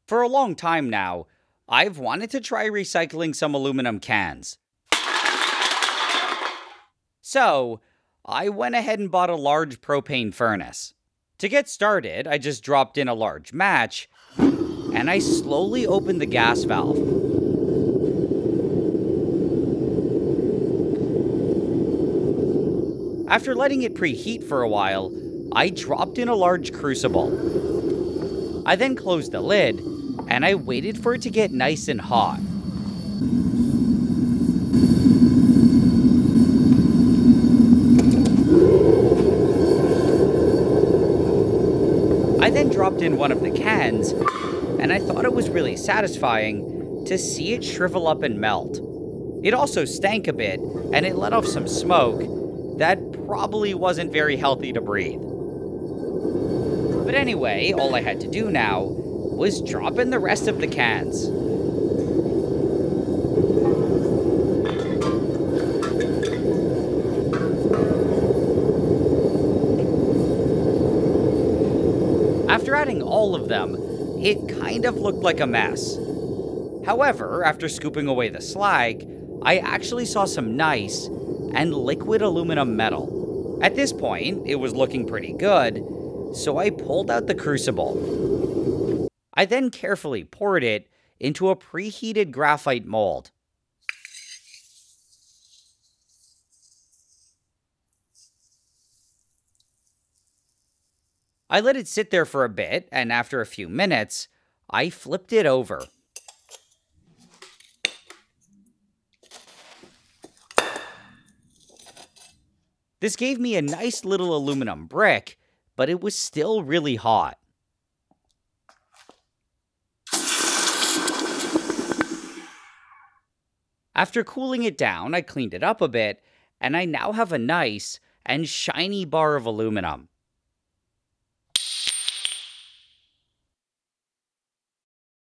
For a long time now, I've wanted to try recycling some aluminum cans. So, I went ahead and bought a large propane furnace. To get started, I just dropped in a large match, and I slowly opened the gas valve. After letting it preheat for a while, I dropped in a large crucible. I then closed the lid, and I waited for it to get nice and hot. I then dropped in one of the cans, and I thought it was really satisfying to see it shrivel up and melt. It also stank a bit, and it let off some smoke that probably wasn't very healthy to breathe. But anyway, all I had to do now was drop in the rest of the cans. After adding all of them, it kind of looked like a mess. However, after scooping away the slag, I actually saw some nice and liquid aluminum metal. At this point, it was looking pretty good, so I pulled out the crucible. I then carefully poured it into a preheated graphite mold. I let it sit there for a bit, and after a few minutes, I flipped it over. This gave me a nice little aluminum brick, but it was still really hot. After cooling it down, I cleaned it up a bit, and I now have a nice and shiny bar of aluminum.